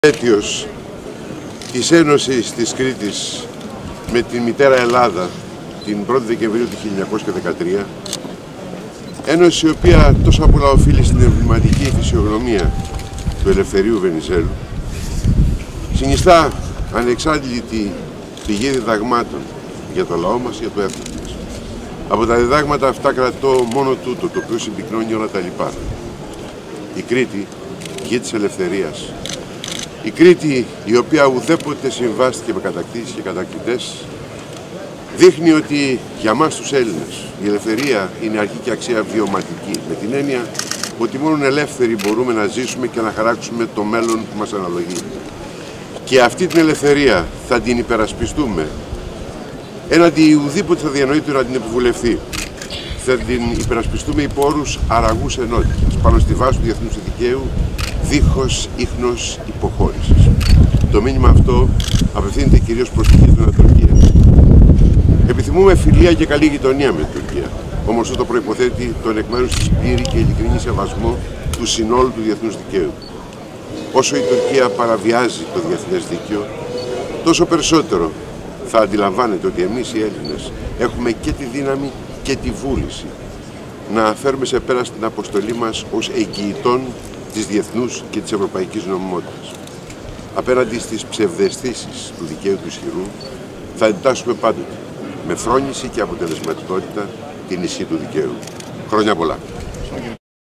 Αίτιος της Ένωσης της Κρήτης με την μητέρα Ελλάδα την 1η Δεκεμβρίου του 1913, ένωση η οποία τόσο πολλά οφείλει στην εμβληματική φυσιογνωμία του Ελευθερίου Βενιζέλου, συνιστά ανεξάντλητη πηγή διδαγμάτων για το λαό μας, για το έθνος μας. Από τα διδάγματα αυτά κρατώ μόνο τούτο, το οποίο συμπυκνώνει όλα τα λοιπά. Η Κρήτη, γη της ελευθερίας. Η Κρήτη, η οποία ουδέποτε συμβάστηκε με κατακτήσεις και κατακτητές, δείχνει ότι για μας τους Έλληνες η ελευθερία είναι αρχή και αξία βιωματική, με την έννοια ότι μόνο ελεύθεροι μπορούμε να ζήσουμε και να χαράξουμε το μέλλον που μας αναλογεί. Και αυτή την ελευθερία θα την υπερασπιστούμε έναντι ουδήποτε θα διανοείται να την επιβουλευτεί. Θα την υπερασπιστούμε υπό όρους αραγούς ενότητας, πάνω στη βάση του διεθνούς δικαίου, δίχως ίχνος υποχώρησης. Το μήνυμα αυτό απευθύνεται κυρίως προς τη γείτονα Τουρκία. Επιθυμούμε φιλία και καλή γειτονία με την Τουρκία, όμως αυτό προϋποθέτει τον εκ μέρους της πλήρη και ειλικρινή σεβασμό του συνόλου του διεθνούς δικαίου. Όσο η Τουρκία παραβιάζει το διεθνές δίκαιο, τόσο περισσότερο θα αντιλαμβάνεται ότι εμείς οι Έλληνες έχουμε και τη δύναμη και τη βούληση να φέρουμε σε πέρα στην αποστολή μας ως εγγυητών της διεθνούς και της ευρωπαϊκής νομιμότητας. Απέναντι στις ψευδαισθήσεις του δικαίου του ισχυρού θα εντάσσουμε πάντοτε με φρόνηση και αποτελεσματικότητα την ισχύ του δικαίου. Χρόνια πολλά.